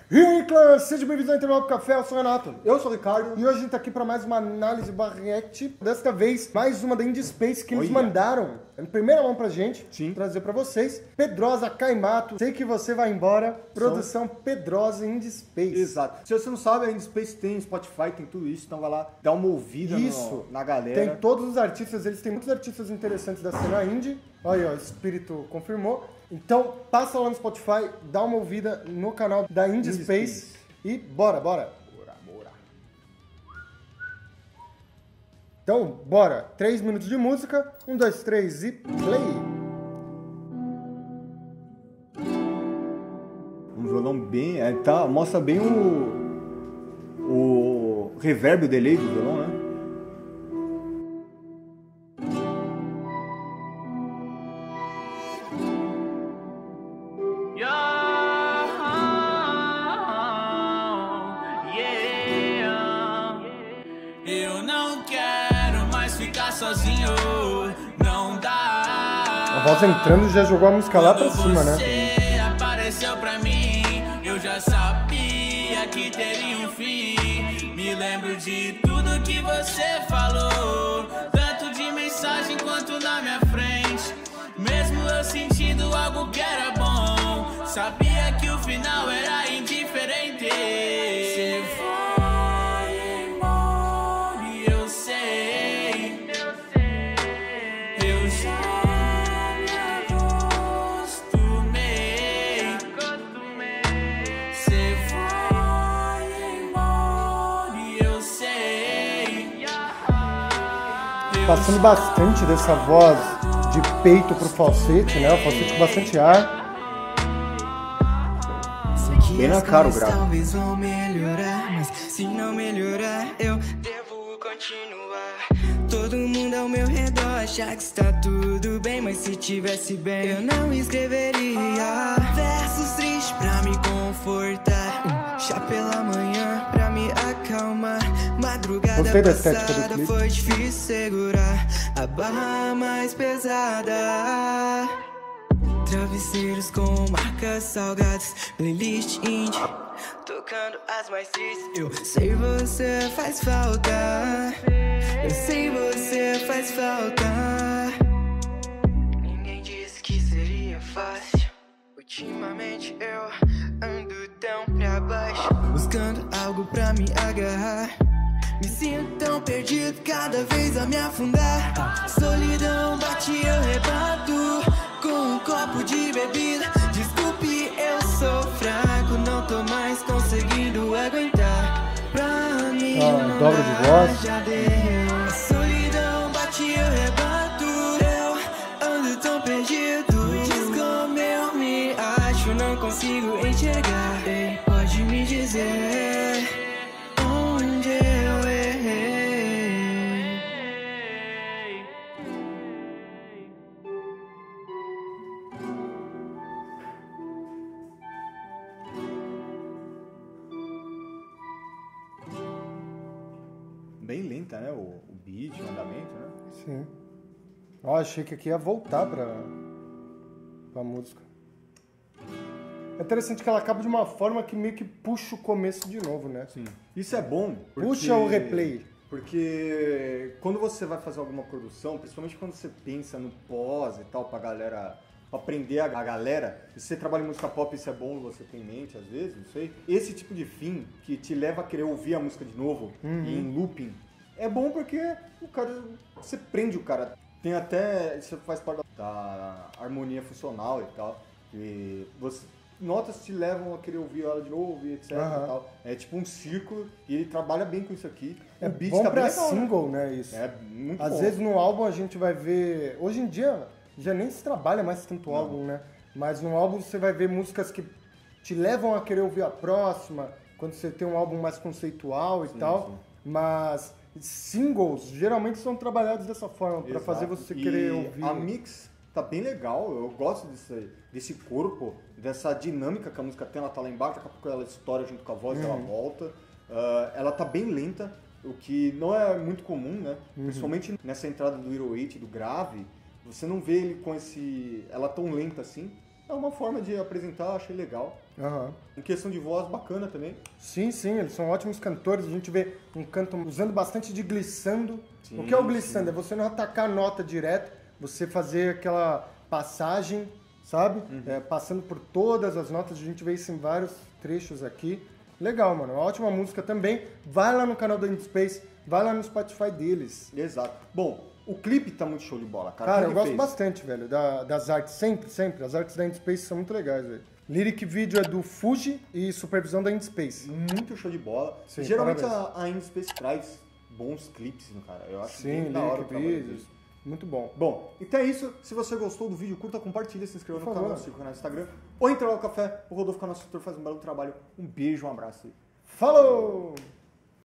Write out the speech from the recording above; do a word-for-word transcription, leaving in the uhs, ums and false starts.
E aí, clã, seja bem-vindo ao Intervalo do Café, eu sou o Renato. Eu sou o Ricardo. E hoje a gente tá aqui pra mais uma análise barrete. Desta vez, mais uma da Indie Space que eles Olha. mandaram em primeira mão pra gente. Sim. Trazer pra vocês. Pedrosa, Caimato, Sei Que Você Vai Embora. Produção Pedrosa Indie Space. Exato. Se você não sabe, a Indie Space tem Spotify, tem tudo isso, então vai lá, dá uma ouvida Isso. no, na galera. Tem todos os artistas, eles têm muitos artistas interessantes da cena indie. Olha aí, ó, o Espírito confirmou. Então, passa lá no Spotify, dá uma ouvida no canal da Indie, Indie Space, Space. e bora, bora. Bora, bora. Então, bora. Três minutos de música. Um, dois, três e play. Um violão bem... É, tá, mostra bem o... O reverb, o delay do violão, né? Eu não quero mais ficar sozinho, não dá. A voz entrando já jogou a música lá pra cima, né? Você apareceu pra mim, eu já sabia que teria um fim. Me lembro de tudo que você falou, tanto de mensagem quanto na minha frente. Mesmo eu sentindo algo que era bom, sabia que o final era indiferente. Você vai embora e eu sei, eu já me acostumei. Você vai embora e eu sei. Passando bastante dessa voz de peito pro falsete, né? O falsete com bastante ar. Bem na cara o grave. Talvez vão melhorar, mas se não melhorar, eu devo continuar. Todo mundo ao meu redor acha que está tudo bem, mas se tivesse bem, eu não escreveria versos tristes pra me confortar, um chá pela manhã pra me acalmar. Madrugada Gostei da estética do passada clipe. foi difícil segurar a barra mais pesada. Travesseiros com marcas salgadas, playlist indie, tocando as mais tristes. Eu sei você faz falta, eu sei você faz falta. Ninguém disse que seria fácil. Ultimamente eu ando tão pra baixo, buscando algo pra me agarrar. Me sinto tão perdido, cada vez a me afundar. A solidão bate, eu rebato com um copo de bebida. Desculpe, eu sou fraco, não tô mais conseguindo aguentar. Pra mim Ah, não dobra de dá, voz. já deu. A solidão bate, eu rebato. Eu ando tão perdido. Diz como eu me acho, não consigo enxergar. Ei, pode me dizer onde eu errei. Bem lenta, né? O, o beat, o andamento, né? Sim. Ó, achei que aqui ia voltar pra, pra música. É interessante que ela acaba de uma forma que meio que puxa o começo de novo, né? Sim. Isso é bom. Porque, Puxa o replay. Porque quando você vai fazer alguma produção, principalmente quando você pensa no pós e tal, pra galera, pra aprender a, a galera, se você trabalha em música pop, isso é bom, você tem em mente às vezes, não sei.Esse tipo de fim que te leva a querer ouvir a música de novo, Uhum. em looping, é bom porque o cara, você prende o cara. Tem até, isso faz parte da harmonia funcional e tal, e você... notas te levam a querer ouvir ela de novo e etc. Aham. e tal. É tipo um círculo e ele trabalha bem com isso aqui. É o beat bom tá pra bem legal, né? single, né, isso. É muito Às bom. vezes no álbum a gente vai ver... Hoje em dia já nem se trabalha mais tanto Não. álbum, né? Mas no álbum você vai ver músicas que te levam a querer ouvir a próxima, quando você tem um álbum mais conceitual e Sim, tal. sim. Mas singles geralmente são trabalhados dessa forma, pra Exato. fazer você E querer ouvir. a mix tá bem legal, eu gosto desse, desse corpo, dessa dinâmica que a música tem, ela tá lá embaixo, daqui a pouco ela estoura junto com a voz, Uhum. ela volta. Uh, ela tá bem lenta, o que não é muito comum, né? Uhum. Principalmente nessa entrada do Hero oito, do grave, você não vê ele com esse... ela tão lenta assim. É uma forma de apresentar, achei legal. Aham. Em questão de voz, bacana também. Sim, sim, eles são ótimos cantores. A gente vê um canto usando bastante de glissando. Sim, o que é o glissando? sim. É você não atacar a nota direto, você fazer aquela passagem, sabe? Uhum. É, passando por todas as notas. A gente vê isso em vários trechos aqui. Legal, mano. Uma ótima música também. Vai lá no canal do InSpace, vai lá no Spotify deles. Exato. Bom, o clipe tá muito show de bola, cara. Cara, Quem eu que gosto fez? bastante, velho, da- das artes. Sempre, sempre. As artes da InSpace são muito legais, velho. Lyric Video é do Fuji e supervisão da InSpace. Muito show de bola. Sim, Geralmente parabéns. a, a InSpace traz bons clipes, né, cara. Eu acho Sim, bem da hora o Lyric trabalho Videos. deles. Muito bom. Bom, então é isso. Se você gostou do vídeo, curta, compartilha, se inscreva Por no favor. canal, siga o canal no Instagram. Ou entra lá no café. O Rodolfo, canal instrutor, faz um belo trabalho. Um beijo, um abraço. Falou!